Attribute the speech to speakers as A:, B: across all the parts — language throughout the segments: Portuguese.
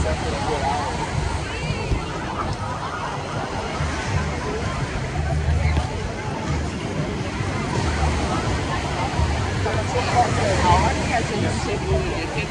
A: A hora que a gente chegou aqui,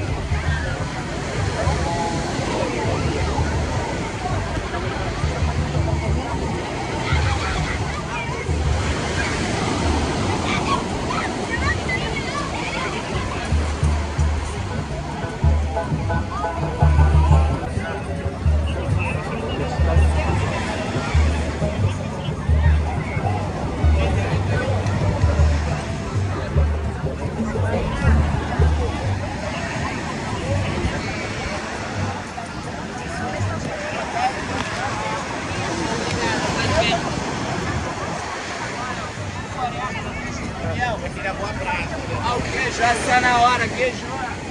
A: o queijo, essa na hora, queijo.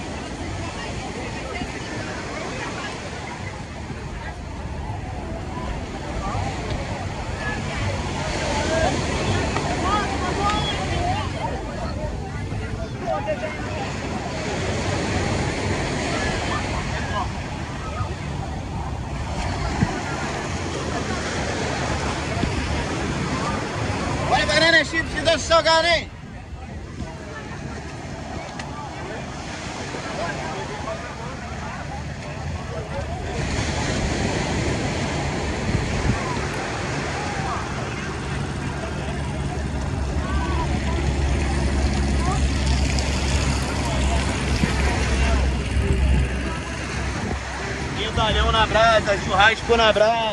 B: Olha, banana chips e doce salgado, hein? Medalhão na brasa, churrasco na brasa.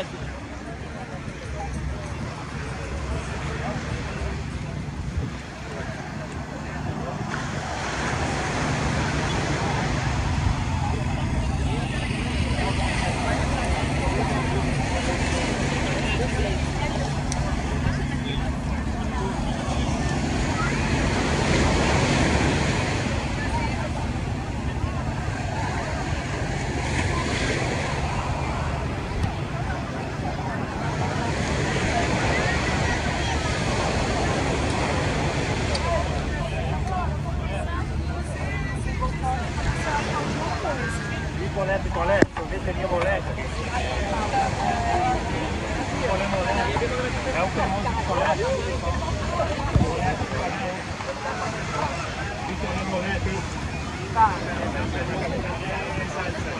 B: Picolé, sorveteria bolete. É o famoso picolé. Picolé bolete.